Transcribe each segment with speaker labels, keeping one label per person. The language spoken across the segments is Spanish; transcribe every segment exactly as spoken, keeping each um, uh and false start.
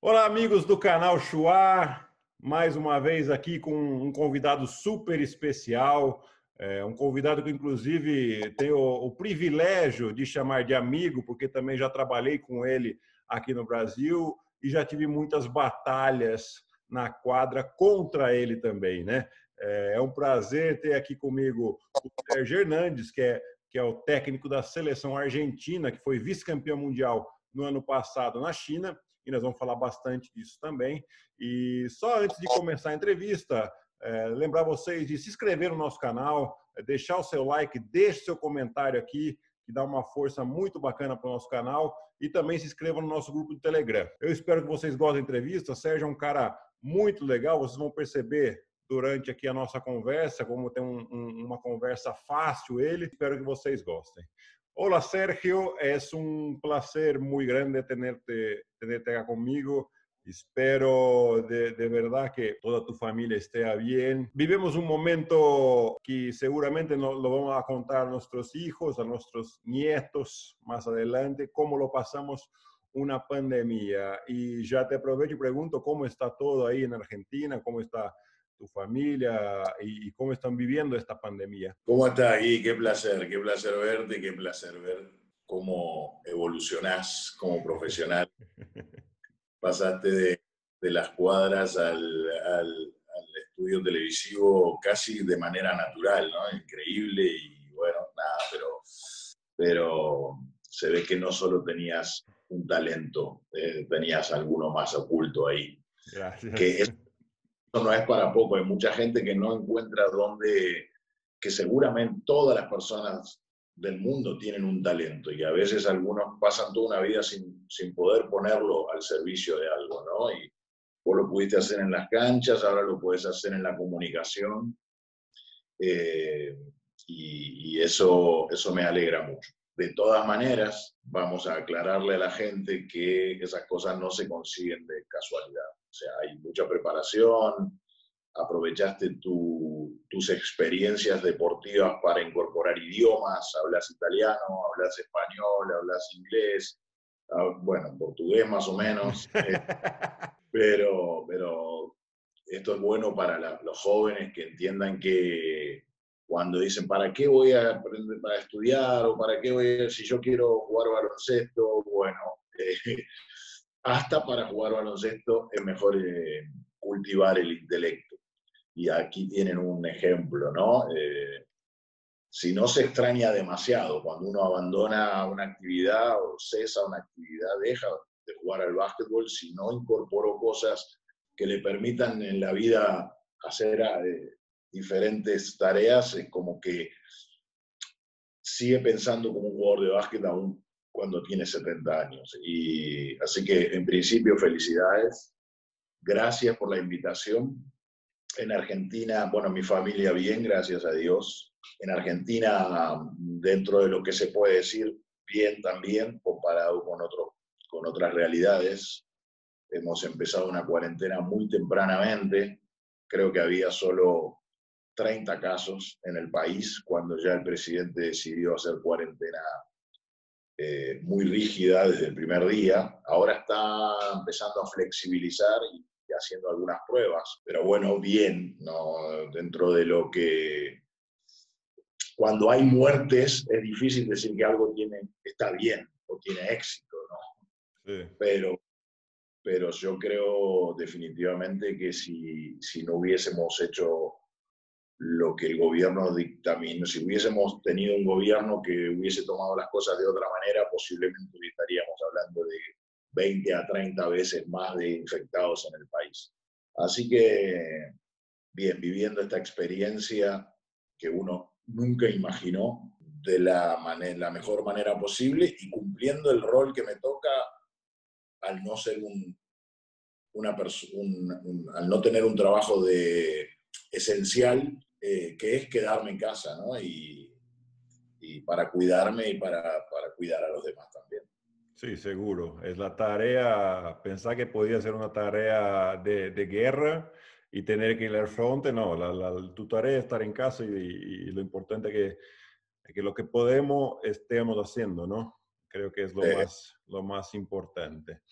Speaker 1: Olá, amigos do canal Chuá, mais uma vez aqui com um convidado super especial, é, um convidado que inclusive tenho o, o privilégio de chamar de amigo, porque também já trabalhei com ele aqui no Brasil e já tive muitas batalhas na quadra contra ele também, né? É, é um prazer ter aqui comigo o Sérgio Hernandes, que é, que é o técnico da seleção argentina, que foi vice-campeão mundial no ano passado na China, e nós vamos falar bastante disso também. E só antes de começar a entrevista, é, lembrar vocês de se inscrever no nosso canal, é, deixar o seu like, deixe seu comentário aqui, que dá uma força muito bacana para o nosso canal, e também se inscreva no nosso grupo de Telegram. Eu espero que vocês gostem da entrevista. Sérgio é um cara muito legal, vocês vão perceber durante aqui a nossa conversa, como tem um, um, uma conversa fácil ele. Espero que vocês gostem. Hola Sergio, es un placer muy grande tenerte, tenerte acá conmigo. Espero de, de, verdad que toda tu familia esté bien. Vivimos un momento que seguramente no, lo vamos a contar a nuestros hijos, a nuestros nietos más adelante, cómo lo pasamos una pandemia. Y ya te aprovecho y pregunto cómo está todo ahí en Argentina, cómo está tu familia y, y cómo están viviendo esta pandemia.
Speaker 2: ¿Cómo estás, Gui? Qué placer, qué placer verte, qué placer ver cómo evolucionás como profesional. Pasaste de, de las cuadras al, al, al estudio televisivo casi de manera natural, ¿no? Increíble y bueno, nada, pero, pero se ve que no solo tenías un talento, eh, tenías alguno más oculto ahí.
Speaker 1: Gracias.
Speaker 2: Que eso no es para poco, hay mucha gente que no encuentra dónde, que seguramente todas las personas del mundo tienen un talento y a veces algunos pasan toda una vida sin, sin poder ponerlo al servicio de algo, ¿no? Y vos lo pudiste hacer en las canchas, ahora lo puedes hacer en la comunicación eh, y, y eso, eso me alegra mucho. De todas maneras, vamos a aclararle a la gente que esas cosas no se consiguen de casualidad. O sea, hay mucha preparación, aprovechaste tu, tus experiencias deportivas para incorporar idiomas, hablas italiano, hablas español, hablas inglés, bueno, portugués más o menos, eh, pero, pero esto es bueno para la, los jóvenes que entiendan que cuando dicen, ¿para qué voy a aprender para estudiar? ¿O para qué voy a, si yo quiero jugar baloncesto? Bueno, eh, hasta para jugar baloncesto es mejor eh, cultivar el intelecto. Y aquí tienen un ejemplo, ¿no? Eh, si no se extraña demasiado, cuando uno abandona una actividad o cesa una actividad, deja de jugar al básquetbol, si no incorporó cosas que le permitan en la vida hacer eh, diferentes tareas, es como que sigue pensando como un jugador de básquet aún cuando tiene setenta años. Y así que, en principio, felicidades. Gracias por la invitación. En Argentina, bueno, mi familia bien, gracias a Dios. En Argentina, dentro de lo que se puede decir, bien también, comparado con, otro, con otras realidades. Hemos empezado una cuarentena muy tempranamente. Creo que había solo treinta casos en el país cuando ya el presidente decidió hacer cuarentena eh, muy rígida desde el primer día. Ahora está empezando a flexibilizar y haciendo algunas pruebas, pero bueno, bien, ¿no? Dentro de lo que... Cuando hay muertes es difícil decir que algo tiene, está bien o tiene éxito, ¿no? Sí. Pero, pero yo creo definitivamente que si, si no hubiésemos hecho lo que el gobierno dictaminó, si hubiésemos tenido un gobierno que hubiese tomado las cosas de otra manera, posiblemente estaríamos hablando de veinte a treinta veces más de infectados en el país. Así que, bien, viviendo esta experiencia que uno nunca imaginó de la, manera, la mejor manera posible y cumpliendo el rol que me toca al no ser un, una un, un, al no tener un trabajo de, esencial, eh, que es quedarme en casa, ¿no? Y, y para cuidarme y para, para cuidar a los demás también.
Speaker 1: Sí, seguro. Es la tarea, pensar que podía ser una tarea de, de guerra y tener que ir al frente, no, la, la, tu tarea es estar en casa y, y lo importante es que, que lo que podemos estemos haciendo, ¿no? Creo que es lo,
Speaker 2: Sí.
Speaker 1: más, lo más importante.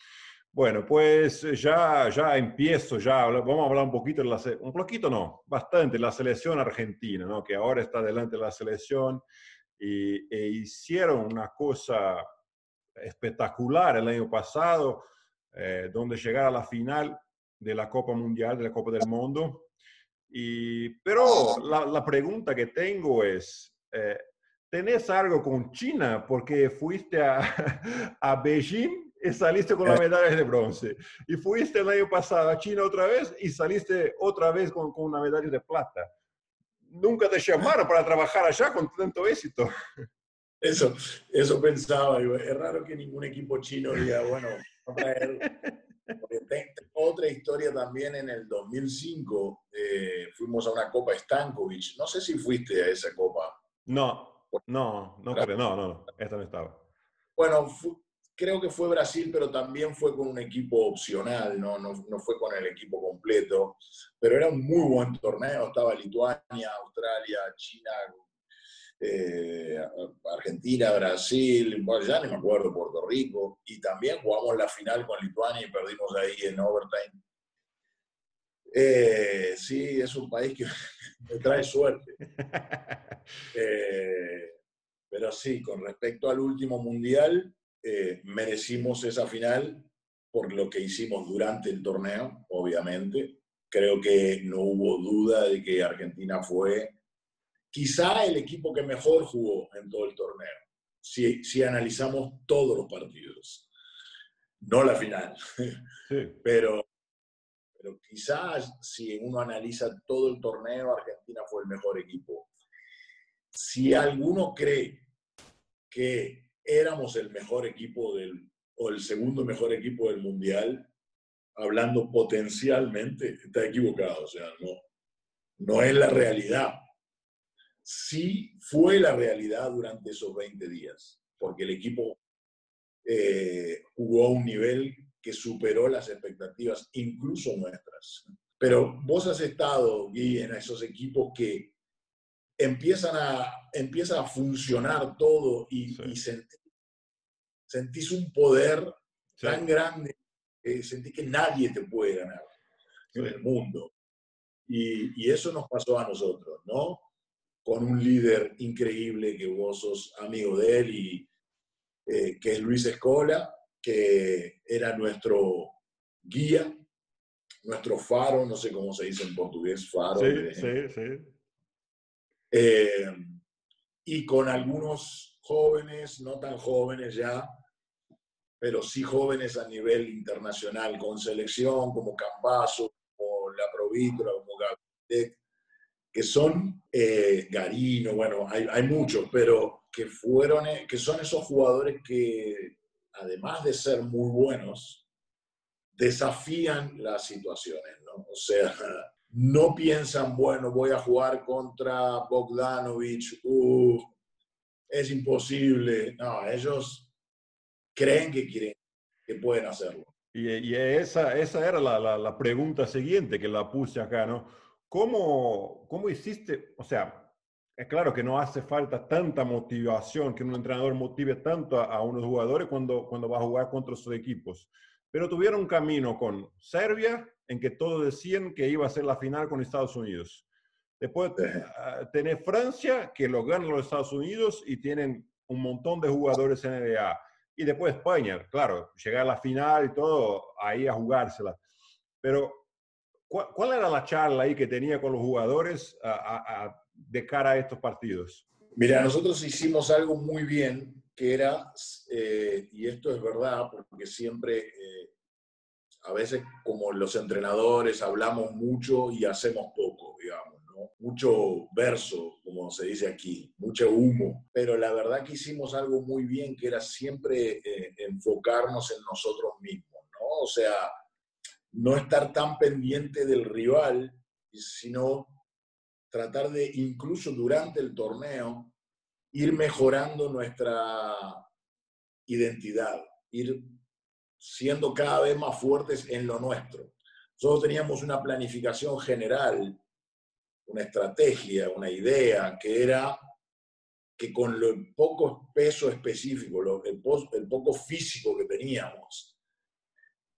Speaker 1: Bueno, pues ya, ya empiezo, ya vamos a hablar un poquito, de la, un poquito no, bastante, la selección argentina, ¿no? Que ahora está delante de la selección y e hicieron una cosa espectacular el año pasado, eh, donde llegar a la final de la Copa Mundial, de la Copa del Mundo. Y, pero la, la pregunta que tengo es, eh, ¿tenés algo con China? Porque fuiste a, a Beijing y saliste con la medalla de bronce. Y fuiste el año pasado a China otra vez y saliste otra vez con, con una medalla de plata. Nunca te llamaron para trabajar allá con tanto éxito.
Speaker 2: Eso, eso pensaba, digo, es raro que ningún equipo chino diga, bueno, vamos a traer. Porque tengo otra historia también en el dos mil cinco, eh, fuimos a una Copa Stankovic, no sé si fuiste a esa Copa.
Speaker 1: No, no, no creo, no, no, no, esta no estaba.
Speaker 2: Bueno, fu, creo que fue Brasil, pero también fue con un equipo opcional, ¿no? No, no fue con el equipo completo, pero era un muy buen torneo, estaba Lituania, Australia, China, eh, Argentina, Brasil, bueno, ya ni me acuerdo, Puerto Rico, y también jugamos la final con Lituania y perdimos ahí en overtime. Eh, sí, es un país que me trae suerte. Eh, pero sí, con respecto al último mundial, eh, merecimos esa final por lo que hicimos durante el torneo, obviamente. Creo que no hubo duda de que Argentina fue quizá el equipo que mejor jugó en todo el torneo, si, si analizamos todos los partidos. No la final,
Speaker 1: Sí.
Speaker 2: pero, pero quizás si uno analiza todo el torneo, Argentina fue el mejor equipo. Si alguno cree que éramos el mejor equipo del, o el segundo mejor equipo del Mundial, hablando potencialmente, está equivocado. O sea, no, no es la realidad. Sí fue la realidad durante esos veinte días, porque el equipo eh, jugó a un nivel que superó las expectativas, incluso nuestras. Pero vos has estado, Gui, en esos equipos que empiezan a, empieza a funcionar todo y,
Speaker 1: Sí.
Speaker 2: y sentís, sentís un poder
Speaker 1: Sí.
Speaker 2: tan grande que sentís que nadie te puede ganar
Speaker 1: Sí.
Speaker 2: en el mundo. Y, y eso nos pasó a nosotros, ¿no? Con un líder increíble que vos sos amigo de él, y, eh, que es Luis Escola, que era nuestro guía, nuestro faro, no sé cómo se dice en portugués, faro.
Speaker 1: Sí,
Speaker 2: De,
Speaker 1: sí, sí.
Speaker 2: eh, y con algunos jóvenes, no tan jóvenes ya, pero sí jóvenes a nivel internacional, con selección, como Campazzo, como La Provítola, como Gabriel, que son eh, Garino, bueno, hay, hay muchos, pero que, fueron, que son esos jugadores que, además de ser muy buenos, desafían las situaciones, ¿no? O sea, no piensan, bueno, voy a jugar contra Bogdanovic, uh, es imposible. No, ellos creen que quieren, que pueden hacerlo.
Speaker 1: Y, y esa, esa era la, la, la, pregunta siguiente que la puse acá, ¿no? ¿Cómo, ¿Cómo hiciste? O sea, es claro que no hace falta tanta motivación, que un entrenador motive tanto a, a unos jugadores cuando, cuando va a jugar contra sus equipos. Pero tuvieron un camino con Serbia, en que todos decían que iba a ser la final con Estados Unidos. Después uh, tenés Francia, que lo ganan los Estados Unidos y tienen un montón de jugadores N B A. Y después España, claro, llegar a la final y todo, ahí a jugársela. Pero, ¿cuál, cuál era la charla ahí que tenía con los jugadores a, a, a, de cara a estos partidos?
Speaker 2: Mira, nosotros hicimos algo muy bien, que era, eh, y esto es verdad, porque siempre, eh, a veces como los entrenadores hablamos mucho y hacemos poco, digamos, ¿no? Mucho verso, como se dice aquí, mucho humo, pero la verdad que hicimos algo muy bien, que era siempre eh, enfocarnos en nosotros mismos, ¿no? O sea, no estar tan pendiente del rival, sino tratar de, incluso durante el torneo, ir mejorando nuestra identidad, ir siendo cada vez más fuertes en lo nuestro. Nosotros teníamos una planificación general, una estrategia, una idea, que era que con el poco peso específico, el, el poco físico que teníamos,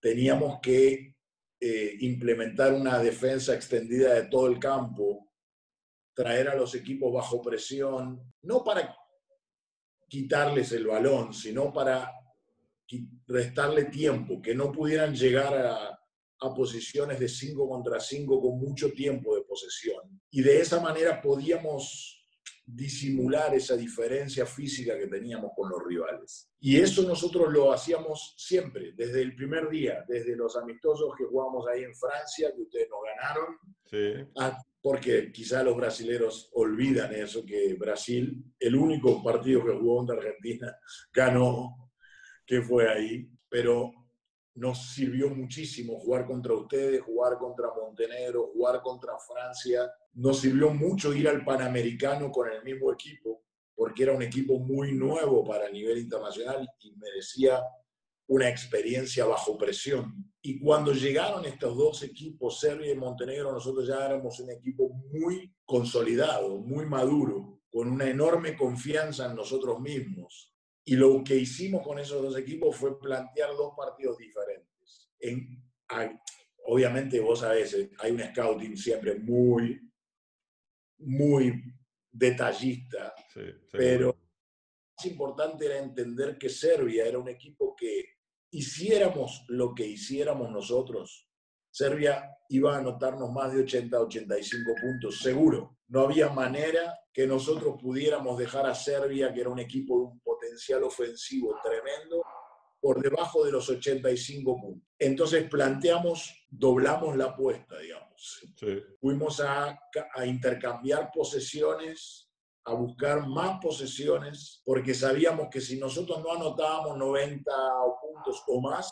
Speaker 2: teníamos que eh, implementar una defensa extendida de todo el campo, traer a los equipos bajo presión, no para quitarles el balón, sino para restarle tiempo, que no pudieran llegar a, a posiciones de cinco contra cinco con mucho tiempo de posesión. Y de esa manera podíamos disimular esa diferencia física que teníamos con los rivales. Y eso nosotros lo hacíamos siempre, desde el primer día, desde los amistosos que jugamos ahí en Francia, que ustedes nos ganaron,
Speaker 1: sí.
Speaker 2: a, porque quizá los brasileros olvidan eso, que Brasil, el único partido que jugó contra Argentina, ganó, que fue ahí, pero nos sirvió muchísimo jugar contra ustedes, jugar contra Montenegro, jugar contra Francia. Nos sirvió mucho ir al Panamericano con el mismo equipo, porque era un equipo muy nuevo para el nivel internacional y merecía una experiencia bajo presión. Y cuando llegaron estos dos equipos, Serbia y Montenegro, nosotros ya éramos un equipo muy consolidado, muy maduro, con una enorme confianza en nosotros mismos. Y lo que hicimos con esos dos equipos fue plantear dos partidos diferentes. En, obviamente, vos sabés, hay un scouting siempre muy, muy detallista,
Speaker 1: sí,
Speaker 2: pero lo más importante era entender que Serbia era un equipo que hiciéramos lo que hiciéramos nosotros, Serbia iba a anotarnos más de ochenta, ochenta y cinco puntos, seguro. No había manera que nosotros pudiéramos dejar a Serbia, que era un equipo de un potencial ofensivo tremendo, por debajo de los ochenta y cinco puntos. Entonces planteamos, doblamos la apuesta, digamos.
Speaker 1: Sí.
Speaker 2: Fuimos a, a intercambiar posesiones, a buscar más posesiones, porque sabíamos que si nosotros no anotábamos noventa puntos o más,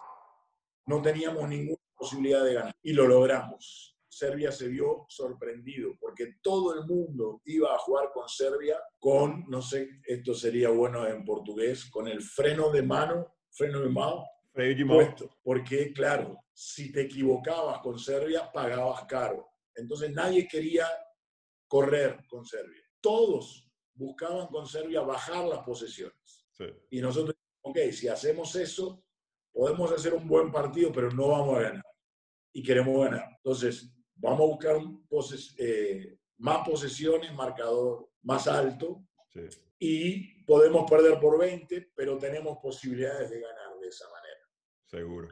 Speaker 2: no teníamos ninguna posibilidad de ganar. Y lo logramos. Serbia se vio sorprendido, porque todo el mundo iba a jugar con Serbia con, no sé, esto sería bueno en portugués, con el freno de mano, freno de mano puesto. Porque, claro, si te equivocabas con Serbia, pagabas caro. Entonces nadie quería correr con Serbia. Todos buscaban con Serbia bajar las posesiones. Sí. Y nosotros, ok, si hacemos eso, podemos hacer un buen partido, pero no vamos a ganar. Y queremos ganar. Entonces, vamos a buscar un poses eh, más posesiones, marcador más alto. Sí. Y podemos perder por veinte, pero tenemos posibilidades de ganar de esa manera.
Speaker 1: Seguro.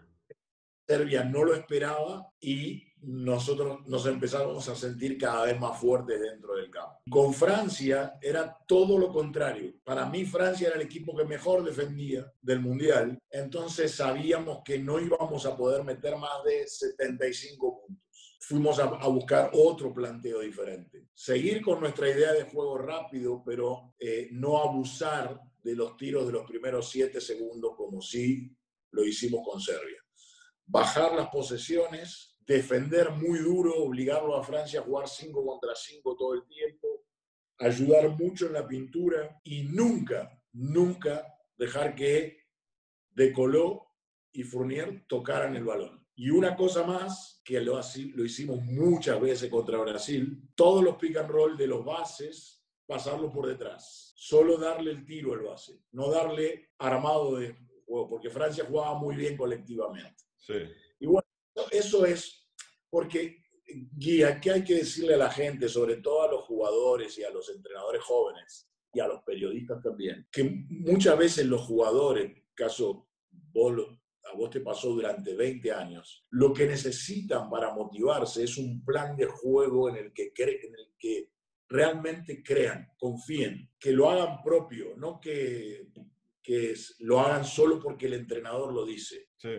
Speaker 2: Serbia no lo esperaba y nosotros nos empezamos a sentir cada vez más fuertes dentro del campo. Con Francia era todo lo contrario. Para mí Francia era el equipo que mejor defendía del Mundial, entonces sabíamos que no íbamos a poder meter más de setenta y cinco puntos. Fuimos a, a buscar otro planteo diferente. Seguir con nuestra idea de juego rápido, pero eh, no abusar de los tiros de los primeros siete segundos como sí lo hicimos con Serbia. Bajar las posesiones, defender muy duro, obligarlo a Francia a jugar cinco contra cinco todo el tiempo, ayudar mucho en la pintura y nunca, nunca dejar que De Colo y Fournier tocaran el balón. Y una cosa más, que lo, lo hicimos muchas veces contra Brasil, todos los pick and roll de los bases, pasarlo por detrás. Solo darle el tiro al base, no darle armado de juego, porque Francia jugaba muy bien colectivamente.
Speaker 1: Sí.
Speaker 2: Y bueno, eso es porque, Guía, ¿qué hay que decirle a la gente, sobre todo a los jugadores y a los entrenadores jóvenes y a los periodistas también? Que muchas veces los jugadores, caso vos, a vos te pasó durante veinte años, lo que necesitan para motivarse es un plan de juego en el que, en el que realmente crean, confíen, que lo hagan propio, no que, que lo hagan solo porque el entrenador lo dice.
Speaker 1: Sí.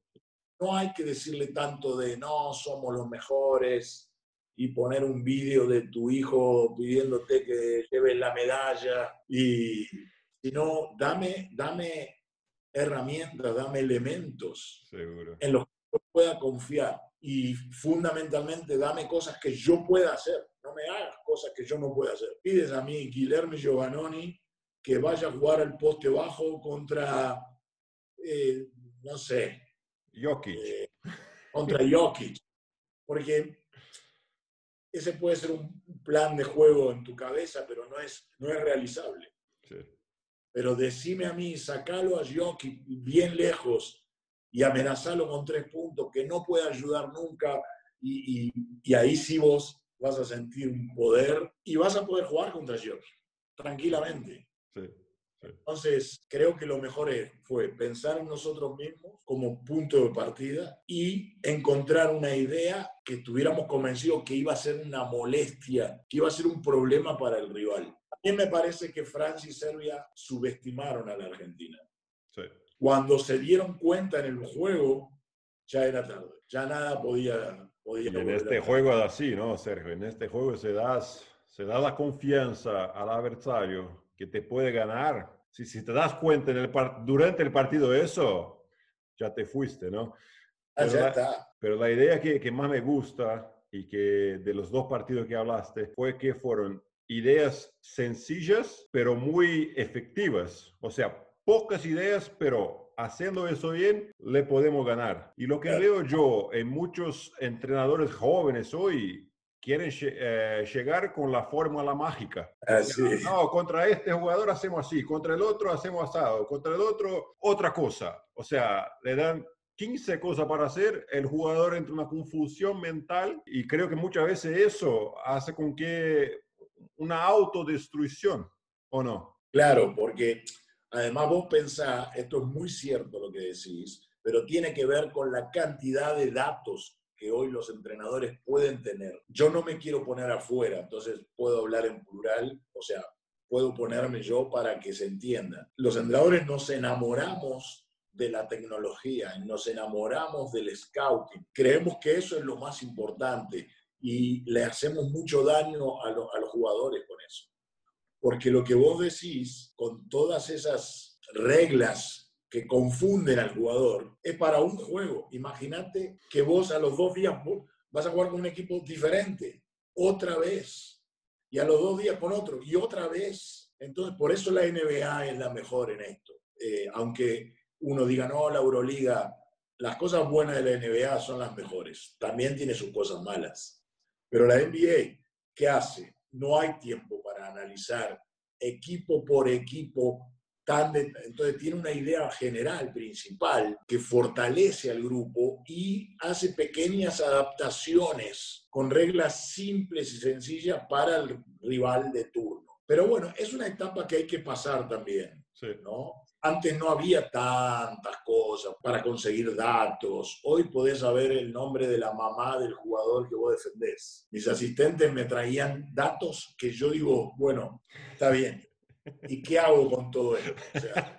Speaker 2: No hay que decirle tanto de no, somos los mejores y poner un vídeo de tu hijo pidiéndote que lleves la medalla, y sino dame, dame herramientas, dame elementos
Speaker 1: Seguro.
Speaker 2: en los que yo pueda confiar y fundamentalmente dame cosas que yo pueda hacer, no me hagas cosas que yo no pueda hacer. Pides a mí, Guilherme Giovannoni, que vaya a jugar al poste bajo contra, eh, no sé,
Speaker 1: Jokic.
Speaker 2: Eh, contra Jokic, porque ese puede ser un plan de juego en tu cabeza, pero no es, no es realizable.
Speaker 1: Sí.
Speaker 2: Pero decime a mí, sacalo a Jokic bien lejos y amenazarlo con tres puntos, que no puede ayudar nunca, y, y, y ahí sí vos vas a sentir un poder y vas a poder jugar contra Georgia, tranquilamente.
Speaker 1: Sí, sí.
Speaker 2: Entonces, creo que lo mejor fue pensar en nosotros mismos como punto de partida y encontrar una idea que estuviéramos convencidos que iba a ser una molestia, que iba a ser un problema para el rival. A mí me parece que Francia y Serbia subestimaron a la Argentina.
Speaker 1: Sí.
Speaker 2: Cuando se dieron cuenta en el juego, ya era tarde, ya nada podía... podía
Speaker 1: Y en este juego es así, ¿no, Sergio? En este juego se da, se da la confianza al adversario que te puede ganar. Si, si te das cuenta en el durante el partido de eso, ya te fuiste, ¿no? Pero,
Speaker 2: ah, ya
Speaker 1: la,
Speaker 2: está.
Speaker 1: pero la idea que, que más me gusta y que de los dos partidos que hablaste fue que fueron ideas sencillas, pero muy efectivas. O sea, pocas ideas, pero haciendo eso bien, le podemos ganar. Y lo que
Speaker 2: Claro.
Speaker 1: veo yo en muchos entrenadores jóvenes hoy, quieren eh, llegar con la fórmula mágica.
Speaker 2: Ah,
Speaker 1: O sea,
Speaker 2: sí.
Speaker 1: no, contra este jugador hacemos así, contra el otro hacemos asado, contra el otro otra cosa. O sea, le dan quince cosas para hacer, el jugador entra en una confusión mental y creo que muchas veces eso hace con que una autodestrucción, ¿o no?
Speaker 2: Claro, porque además vos pensás, esto es muy cierto lo que decís, pero tiene que ver con la cantidad de datos que hoy los entrenadores pueden tener. Yo no me quiero poner afuera, entonces puedo hablar en plural, o sea, puedo ponerme yo para que se entienda. Los entrenadores nos enamoramos de la tecnología, nos enamoramos del scouting. Creemos que eso es lo más importante y le hacemos mucho daño a, lo, a los jugadores con eso. Porque lo que vos decís, con todas esas reglas que confunden al jugador, es para un juego. Imagínate que vos a los dos días vas a jugar con un equipo diferente, otra vez, y a los dos días con otro, y otra vez. Entonces, por eso la N B A es la mejor en esto. Eh, aunque uno diga, no, la Euroliga, las cosas buenas de la N B A son las mejores. También tiene sus cosas malas. Pero la N B A, ¿qué hace? No hay tiempo para analizar equipo por equipo. Tan de, entonces tiene una idea general, principal, que fortalece al grupo y hace pequeñas adaptaciones con reglas simples y sencillas para el rival de turno. Pero bueno, es una etapa que hay que pasar también, sí, ¿no? Antes no había tantas cosas para conseguir datos. Hoy podés saber el nombre de la mamá del jugador que vos defendés. Mis asistentes me traían datos que yo digo, bueno, está bien. ¿Y qué hago con todo esto? O sea,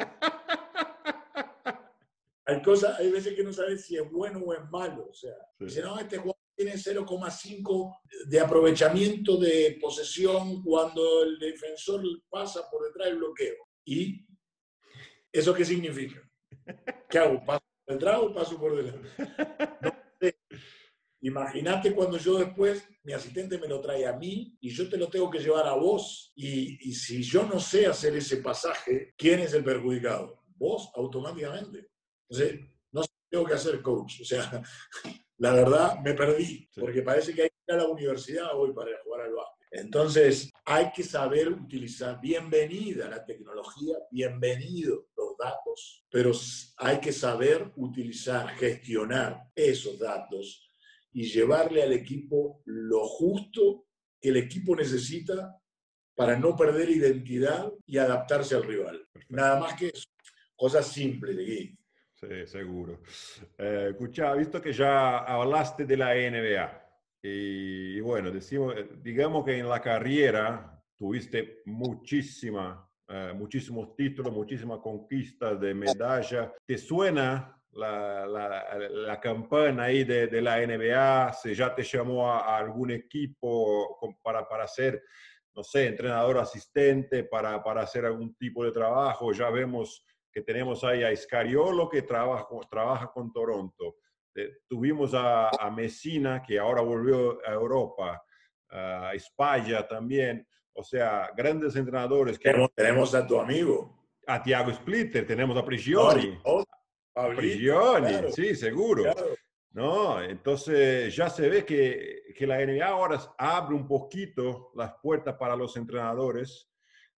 Speaker 2: hay cosas, hay veces que no sabes si es bueno o es malo. O sea, sí. Dice, no, este jugador tiene cero coma cinco de aprovechamiento de posesión cuando el defensor pasa por detrás del bloqueo. ¿Y eso qué significa? ¿Qué hago? ¿Paso por detrás o paso por delante? No sé. Imagínate cuando yo después, mi asistente me lo trae a mí y yo te lo tengo que llevar a vos. Y, y si yo no sé hacer ese pasaje, ¿quién es el perjudicado? Vos, automáticamente. Entonces, no sé qué tengo que hacer, coach. O sea, la verdad, me perdí. Porque parece que hay que ir a la universidad hoy para jugar al básquet. Entonces, hay que saber utilizar. Bienvenida la tecnología, bienvenido los datos, pero hay que saber utilizar, gestionar esos datos y llevarle al equipo lo justo que el equipo necesita para no perder identidad y adaptarse al rival. Perfecto. Nada más que eso. Cosas simples, Gui.
Speaker 1: Sí, seguro. Eh, escucha, visto que ya hablaste de la N B A, y, y bueno, decimos, digamos que en la carrera tuviste muchísima, eh, muchísimos títulos, muchísimas conquistas de medalla. ¿Te suena la, la, la campana ahí de, de la N B A? ¿Se ya te llamó a, a algún equipo para, para ser, no sé, entrenador asistente, para, para hacer algún tipo de trabajo? Ya vemos que tenemos ahí a Scariolo, que trabaja, trabaja con Toronto. Eh, tuvimos a, a Messina, que ahora volvió a Europa, a Spaglia también. O sea, grandes entrenadores. Que...
Speaker 2: Tenemos, tenemos a tu amigo.
Speaker 1: A Thiago Splitter, tenemos a Prigioni.
Speaker 2: No,
Speaker 1: a Prigioni,
Speaker 2: claro,
Speaker 1: sí, seguro.
Speaker 2: Claro.
Speaker 1: No, entonces ya se ve que, que la N B A ahora abre un poquito las puertas para los entrenadores.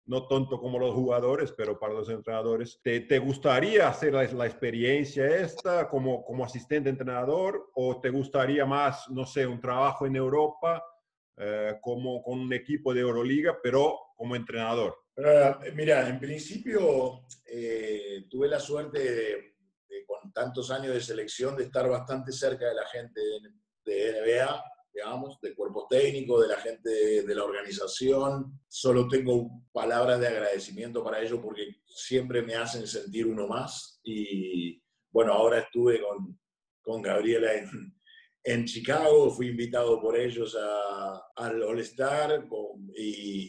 Speaker 1: no tanto como los jugadores, pero para los entrenadores. ¿Te, te gustaría hacer la, la experiencia esta como, como asistente entrenador o te gustaría más, no sé, un trabajo en Europa eh, como con un equipo de Euroliga, pero como entrenador?
Speaker 2: Uh, mira, en principio eh, tuve la suerte de, de, con tantos años de selección, de estar bastante cerca de la gente de, de N B A, digamos, de cuerpos técnicos, de la gente de, de la organización. Solo tengo palabras de agradecimiento para ellos porque siempre me hacen sentir uno más. Y bueno, ahora estuve con, con Gabriela en, en Chicago, fui invitado por ellos a, al All-Star y,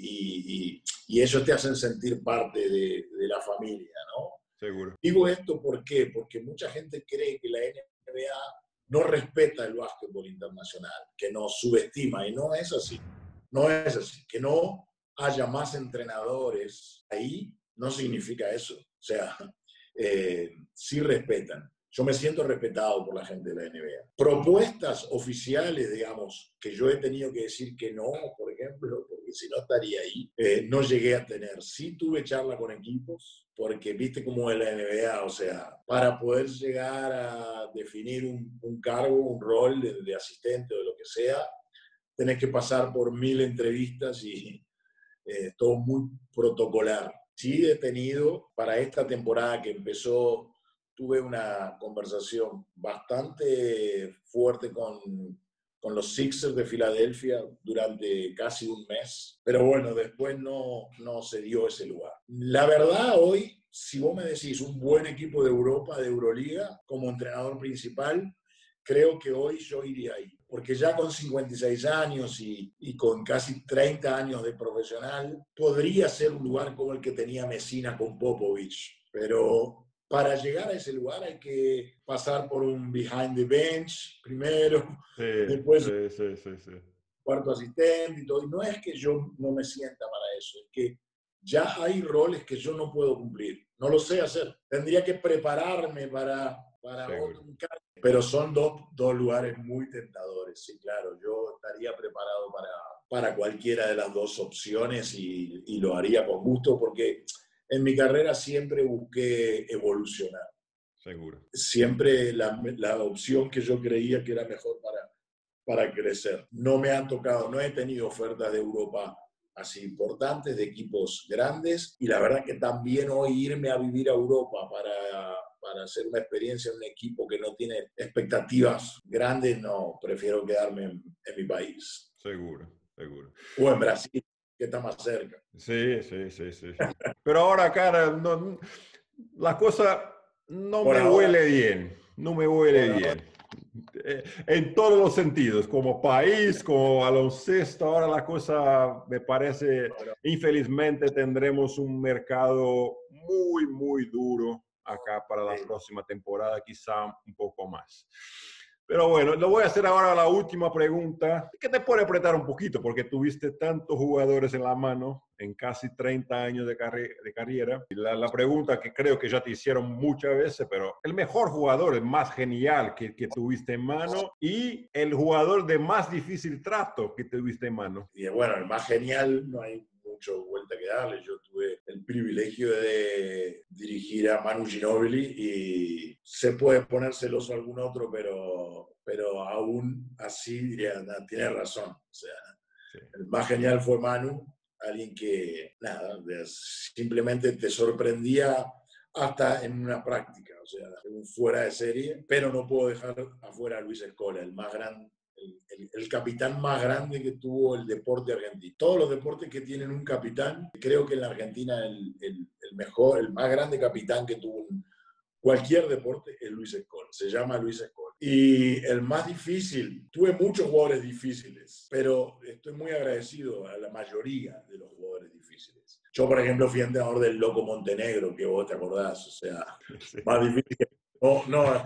Speaker 2: y, y, y ellos te hacen sentir parte de, de la familia, ¿no?
Speaker 1: Seguro.
Speaker 2: Digo esto ¿por qué? Porque mucha gente cree que la N B A no respeta el básquetbol internacional, que nos subestima, y no es así. No es así. Que no haya más entrenadores ahí no significa eso. O sea, eh, sí respetan. Yo me siento respetado por la gente de la N B A. Propuestas oficiales, digamos, que yo he tenido que decir que no, por ejemplo, porque si no estaría ahí, eh, no llegué a tener. Sí tuve charla con equipos, porque viste cómo es la N B A, o sea, para poder llegar a definir un, un cargo, un rol de, de asistente o de lo que sea, tenés que pasar por mil entrevistas y eh, todo muy protocolar. Sí he tenido, para esta temporada que empezó, tuve una conversación bastante fuerte con, con los Sixers de Filadelfia durante casi un mes, pero bueno, después no, no se dio ese lugar. La verdad, hoy, si vos me decís un buen equipo de Europa, de Euroliga, como entrenador principal, creo que hoy yo iría ahí. Porque ya con cincuenta y seis años y, y con casi treinta años de profesional, podría ser un lugar como el que tenía Messina con Popovich. Pero para llegar a ese lugar hay que pasar por un behind the bench primero,
Speaker 1: Sí,
Speaker 2: después
Speaker 1: sí, sí, sí, sí.
Speaker 2: cuarto asistente y todo. Y no es que yo no me sienta para eso, es que ya hay roles que yo no puedo cumplir. No lo sé hacer. Tendría que prepararme para, para otro cargo. Pero son dos, dos lugares muy tentadores. Sí, claro, yo estaría preparado para, para cualquiera de las dos opciones y, y lo haría con gusto porque en mi carrera siempre busqué evolucionar.
Speaker 1: Seguro.
Speaker 2: Siempre la, la opción que yo creía que era mejor para, para crecer. No me han tocado, no he tenido ofertas de Europa así importantes, de equipos grandes, y la verdad que también hoy irme a vivir a Europa para, para hacer una experiencia en un equipo que no tiene expectativas grandes, no, prefiero quedarme en, en mi país.
Speaker 1: Seguro, seguro.
Speaker 2: O en Brasil, que está más cerca.
Speaker 1: Sí, sí, sí, sí. Pero ahora, cara, no, la cosa no
Speaker 2: Por
Speaker 1: me
Speaker 2: ahora,
Speaker 1: huele bien, no me huele bien. Eh, En todos los sentidos, como país, como baloncesto, ahora la cosa me parece,
Speaker 2: ahora,
Speaker 1: infelizmente tendremos un mercado muy, muy duro acá para la
Speaker 2: eh,
Speaker 1: próxima temporada, quizá un poco más. Pero bueno, lo voy a hacer ahora la última pregunta, que te puede apretar un poquito, porque tuviste tantos jugadores en la mano en casi treinta años de, carre de carrera. Y la, la, pregunta que creo que ya te hicieron muchas veces, pero el mejor jugador, el más genial que, que tuviste en mano y el jugador de más difícil trato que tuviste en mano.
Speaker 2: Y bueno, el más genial, no hay mucho vuelta que darle. Yo tuve el privilegio de dirigir a Manu Ginóbili y se puede poner celoso algún otro, pero, pero aún así diría, nah, tiene razón. O sea, sí. El más genial fue Manu, alguien que, nada, simplemente te sorprendía hasta en una práctica, o sea, fuera de serie, pero no puedo dejar afuera a Luis Scola, el más grande. El, el, el capitán más grande que tuvo el deporte argentino. Todos los deportes que tienen un capitán, creo que en la Argentina el, el, el mejor, el más grande capitán que tuvo un, cualquier deporte es Luis Scola. Se llama Luis Scola. Y el más difícil, tuve muchos jugadores difíciles, pero estoy muy agradecido a la mayoría de los jugadores difíciles. Yo, por ejemplo, fui entrenador del Loco Montenegro, que vos te acordás, o sea, sí. Más difícil que... No, no.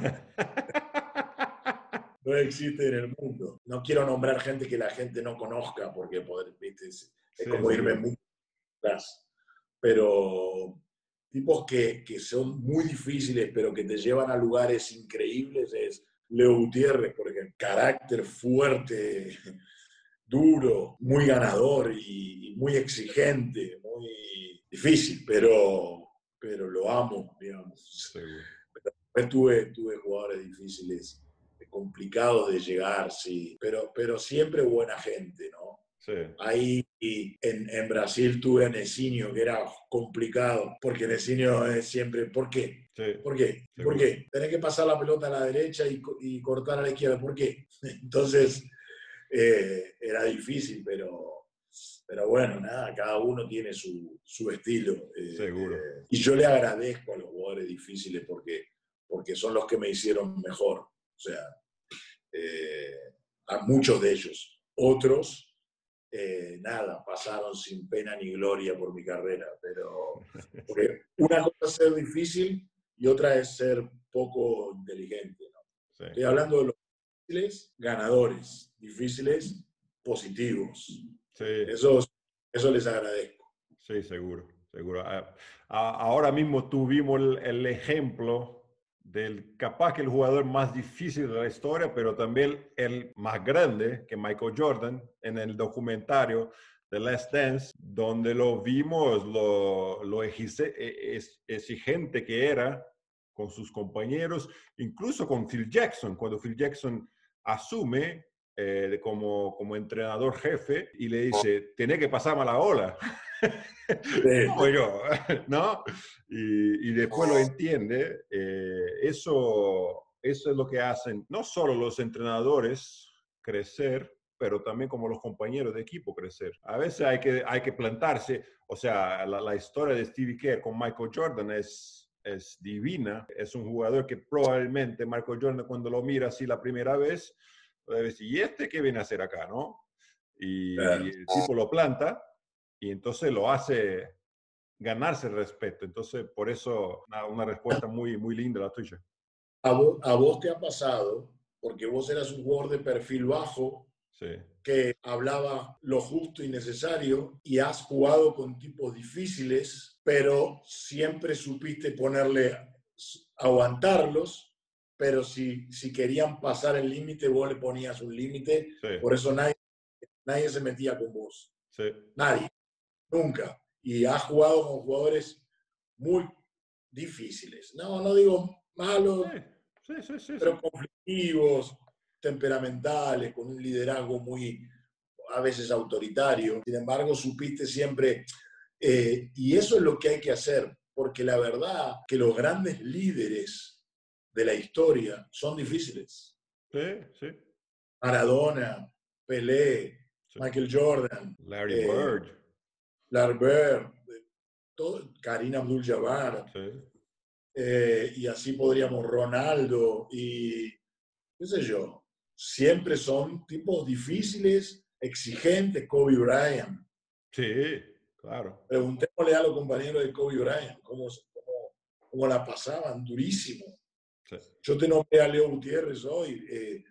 Speaker 2: No existe en el mundo. No quiero nombrar gente que la gente no conozca porque poder, ¿viste? Es, es sí, como sí. irme muy atrás. Pero tipos que, que son muy difíciles pero que te llevan a lugares increíbles es Leo Gutiérrez, por ejemplo. Carácter fuerte, duro, muy ganador y, y muy exigente, muy difícil, pero, pero lo amo, digamos.
Speaker 1: Seguro.
Speaker 2: Después tuve, tuve jugadores difíciles, complicados de llegar, sí, pero, pero siempre buena gente, ¿no?
Speaker 1: Sí,
Speaker 2: Ahí en, en Brasil tuve a Necinho, que era complicado, porque Necinho es siempre, ¿por qué?
Speaker 1: sí,
Speaker 2: ¿Por qué? ¿Por
Speaker 1: seguro.
Speaker 2: qué? Tenés que pasar la pelota a la derecha y, y cortar a la izquierda, ¿por qué? Entonces, eh, era difícil, pero, pero bueno, nada, cada uno tiene su, su estilo. Eh,
Speaker 1: Seguro.
Speaker 2: eh, y yo le agradezco a los jugadores difíciles porque, porque son los que me hicieron mejor. O sea, eh, a muchos de ellos. Otros, eh, nada, pasaron sin pena ni gloria por mi carrera, pero porque una cosa es ser difícil y otra es ser poco inteligente, ¿no?
Speaker 1: Sí,
Speaker 2: Estoy hablando de los difíciles, ganadores, difíciles, positivos.
Speaker 1: sí,
Speaker 2: Eso, eso les agradezco.
Speaker 1: sí, seguro, seguro. A- a- ahora mismo tuvimos el, el ejemplo del capaz que el jugador más difícil de la historia, pero también el más grande, que Michael Jordan, en el documentario The Last Dance, donde lo vimos, lo, lo exice- e- es- exigente que era con sus compañeros, incluso con Phil Jackson, cuando Phil Jackson asume eh, como, como entrenador jefe y le dice, tenés que pasarme la ola. Como
Speaker 2: Sí.
Speaker 1: yo, ¿no? Y, y después lo entiende. Eh, eso, eso es lo que hacen no solo los entrenadores crecer, pero también como los compañeros de equipo crecer. A veces hay que, hay que plantarse. O sea, la, la historia de Stevie Kerr con Michael Jordan es, es divina. Es un jugador que probablemente Michael Jordan, cuando lo mira así la primera vez, debe decir, ¿y este qué viene a hacer acá, no? Y el tipo lo planta y entonces lo hace ganarse el respeto. Entonces, por eso, una, una respuesta muy, muy linda la tuya.
Speaker 2: A vos, a vos te ha pasado, porque vos eras un jugador de perfil bajo,
Speaker 1: Sí,
Speaker 2: que hablaba lo justo y necesario, y has jugado con tipos difíciles, pero siempre supiste ponerle, aguantarlos, pero si, si querían pasar el límite, vos le ponías un límite,
Speaker 1: sí,
Speaker 2: por eso nadie, nadie se metía con vos.
Speaker 1: sí,
Speaker 2: Nadie, nunca. Y has jugado con jugadores muy difíciles. No, no digo malos,
Speaker 1: sí, sí, sí, sí.
Speaker 2: pero conflictivos, temperamentales, con un liderazgo muy, a veces autoritario. Sin embargo, supiste siempre, eh, y eso es lo que hay que hacer, porque la verdad que los grandes líderes de la historia son difíciles.
Speaker 1: Sí, sí,
Speaker 2: Maradona, Pelé,
Speaker 1: sí.
Speaker 2: Michael Jordan,
Speaker 1: Larry
Speaker 2: eh,
Speaker 1: Bird.
Speaker 2: Larry Bird, todo, Kareem Abdul-Jabbar,
Speaker 1: Sí,
Speaker 2: eh, y así podríamos Ronaldo y qué sé yo, siempre son tipos difíciles, exigentes. Kobe Bryant.
Speaker 1: sí, claro.
Speaker 2: Preguntémosle a los compañeros de Kobe Bryant cómo, cómo, cómo la pasaban, durísimo.
Speaker 1: Sí,
Speaker 2: Yo te nombré a Leo Gutiérrez hoy. Eh,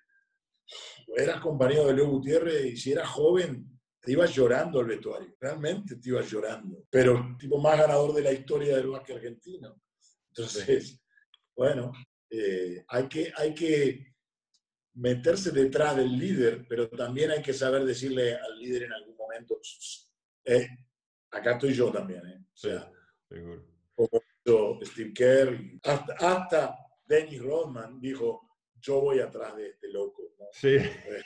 Speaker 2: eras compañero de Leo Gutiérrez y si eras joven, te ibas llorando al vestuario. Realmente te ibas llorando. Pero el tipo más ganador de la historia del básquet argentino.
Speaker 1: sí,
Speaker 2: Entonces, bueno, eh, hay, que, hay que meterse detrás del líder, pero también hay que saber decirle al líder en algún momento, eh, acá estoy yo también. Eh. O
Speaker 1: sí,
Speaker 2: sea,
Speaker 1: seguro.
Speaker 2: como hizo Steve Kerr, hasta, hasta Dennis Rodman dijo, yo voy atrás de este loco. ¿No?
Speaker 1: Sí.
Speaker 2: Eh,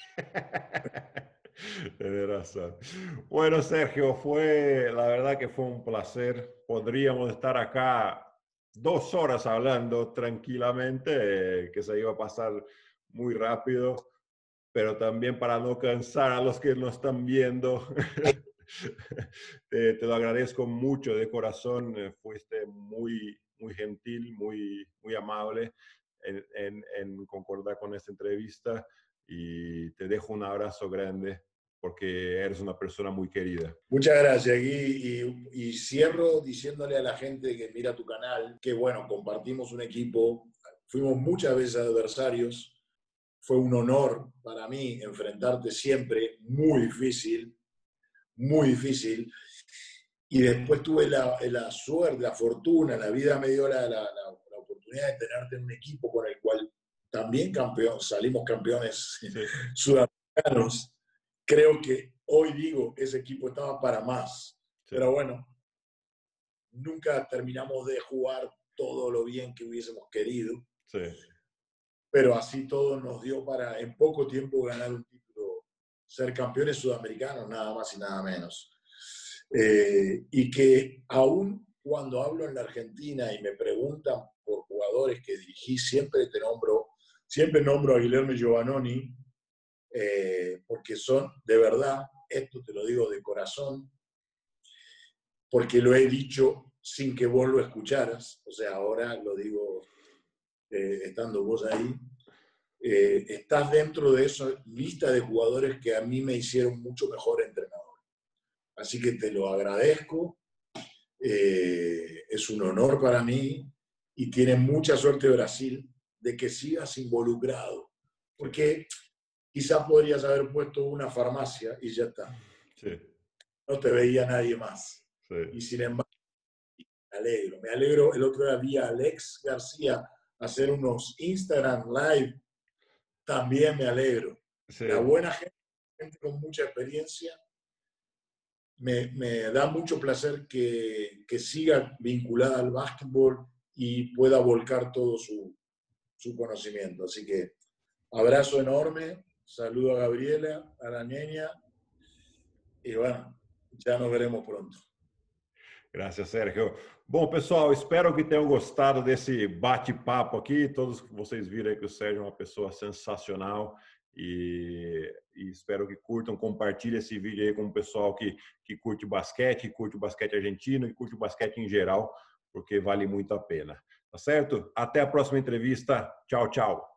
Speaker 1: Tienes razón. Bueno, Sergio, fue, la verdad que fue un placer. Podríamos estar acá dos horas hablando tranquilamente, eh, que se iba a pasar muy rápido, pero también para no cansar a los que nos están viendo, te, te lo agradezco mucho de corazón. Eh, fuiste muy, muy gentil, muy, muy amable en, en, en concordar con esta entrevista y te dejo un abrazo grande porque eres una persona muy querida.
Speaker 2: Muchas gracias, Gui. Y, y cierro diciéndole a la gente que mira tu canal que, bueno, compartimos un equipo, fuimos muchas veces adversarios. Fue un honor para mí enfrentarte siempre, muy difícil, muy difícil. Y después tuve la, la suerte, la fortuna, la vida me dio la, la, la, la oportunidad de tenerte en un equipo con el cual también campeón, salimos campeones
Speaker 1: Sí,
Speaker 2: sudamericanos. creo que hoy digo, ese equipo estaba para más. Sí. Pero bueno, nunca terminamos de jugar todo lo bien que hubiésemos querido.
Speaker 1: Sí.
Speaker 2: Pero así todo nos dio para en poco tiempo ganar un título, ser campeones sudamericanos, nada más y nada menos. Eh, y que aún cuando hablo en la Argentina y me preguntan por jugadores que dirigí, siempre te nombro, siempre nombro a Guilherme Giovannoni, eh, porque son, de verdad, esto te lo digo de corazón, porque lo he dicho sin que vos lo escucharas, o sea, ahora lo digo eh, estando vos ahí, eh, estás dentro de esa lista de jugadores que a mí me hicieron mucho mejor entrenador. Así que te lo agradezco, eh, es un honor para mí y tiene mucha suerte Brasil de que sigas involucrado, porque quizás podrías haber puesto una farmacia y ya está.
Speaker 1: Sí.
Speaker 2: No te veía nadie más.
Speaker 1: Sí.
Speaker 2: Y sin embargo, me alegro. Me alegro. El otro día vi a Alex García hacer unos Instagram Live. También me alegro. Sí. La buena gente, gente con mucha experiencia. Me, me da mucho placer que, que siga vinculada al básquetbol y pueda volcar todo su, su conocimiento. Así que abrazo enorme. Saludo a Gabriela, a la niña. E, bueno, já nos veremos pronto.
Speaker 1: Graças, Sérgio. Bom, pessoal, espero que tenham gostado desse bate-papo aqui. Todos vocês viram aí que o Sérgio é uma pessoa sensacional e, e espero que curtam, compartilhem esse vídeo aí com o pessoal que, que curte basquete, que curte o basquete argentino e curte o basquete em geral, porque vale muito a pena. Tá certo? Até a próxima entrevista. Tchau, tchau.